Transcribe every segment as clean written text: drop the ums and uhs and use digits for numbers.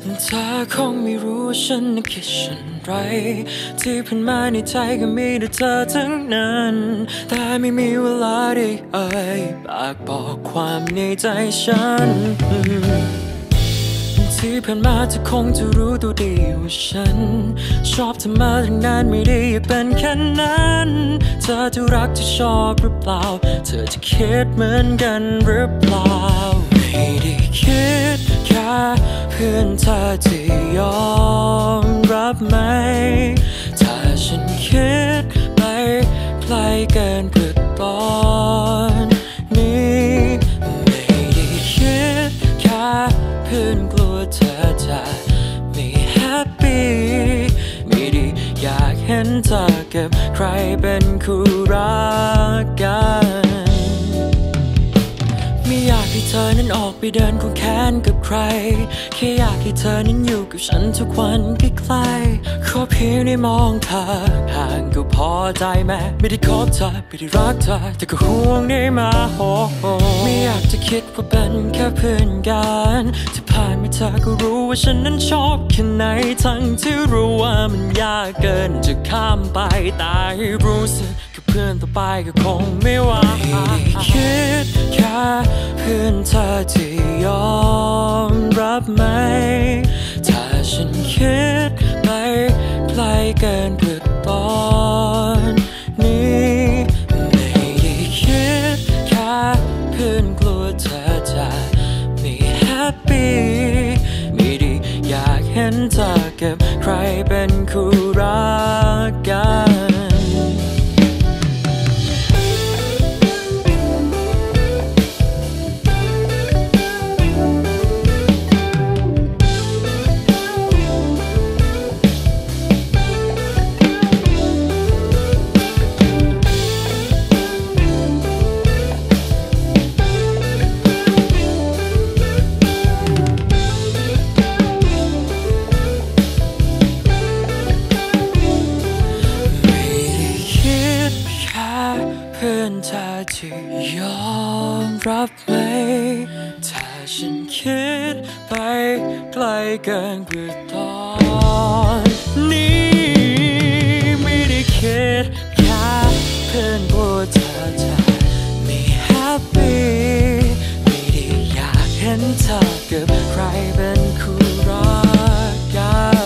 เธอคงไม่รู้ว่าฉันน่ะคิดเช่นไรที่ผ่านมาในใจก็มีแต่เธอทั้งนั้นแต่ไม่มีเวลาได้ปากบอกความในใจฉันที่ผ่านมาเธอคงจะรู้ตัวดีว่าฉันชอบเธอมาตั้งนานไม่ได้เป็นแค่นั้นเธอจะรักจะชอบหรือเปล่าเธอจะคิดเหมือนกันหรือเปล่าไม่ได้คิดแค่เพื่อนเธอที่ยอมรับไหมถ้าฉันคิดไปไกลเกินเพื่อตอนนี้ไม่ได้คิดแค่เพื่อนกลัวเธอจะไม่แฮปปี้ไม่ได้อยากเห็นเธอกับใครเป็นคู่รักกันไม่อยากให้เธอนั้นออกไปเดินควงแขนกับใครแค่อยากให้เธอนั้นอยู่กับฉันทุกวันใกล้ๆขอเพียงได้มองเธอห่างก็พอใจแม้ไม่ได้คบเธอไม่ได้รักเธอแต่ก็ห่วงได้มาโอ้ไม่อยากจะคิดว่าเป็นแค่เพื่อนกันที่ผ่านมาเธอก็รู้ว่าฉันนั้นชอบแค่ไหนทั้งที่รู้ว่ามันยากเกินจะข้ามไปแต่ให้รู้สึกกับเพื่อนต่อไปก็คงไม่ไหวคิดแค่เพื่อนเธอที่ยอมรับไหมถ้าฉันคิดไปไกลเกินเพื่อตอนนี้ไม่ได้คิดแค่เพื่อนกลัวเธอจะไม่แฮปปี้ไม่ได้อยากเห็นเธอกับใครเป็นคู่รักกันเพื่อนเธอที่ยอมรับไหมถ้าฉันคิดไปไกลเกินเพื่อตอนนี้ไม่ได้คิดแค่เพื่อนกลัวเธอจะไม่แฮปปี้ไม่ได้อยากเห็นเธอกับใครเป็นคู่รักกัน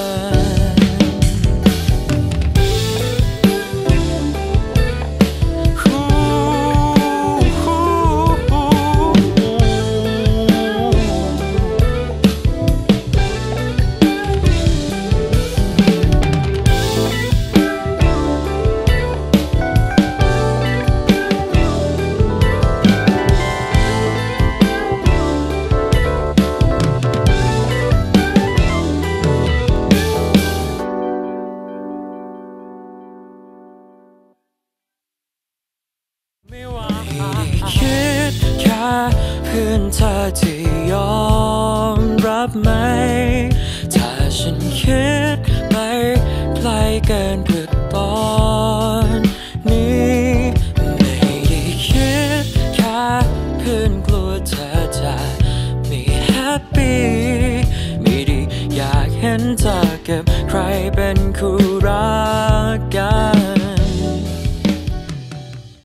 ไม่ได้คิดแค่เพื่อนเธอที่ยอมรับไหมถ้าฉันคิดไปไกลเกินเพื่อตอนนี้ไม่ได้คิดแค่เพื่อนกลัวเธอจะไม่แฮปปี้ไม่ได้อยากเห็นเธอกับใครเป็นคู่รักกัน